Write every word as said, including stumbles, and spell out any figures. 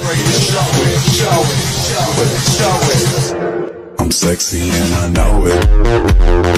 ready to show it, show it, show it, show it. I'm sexy and I know it.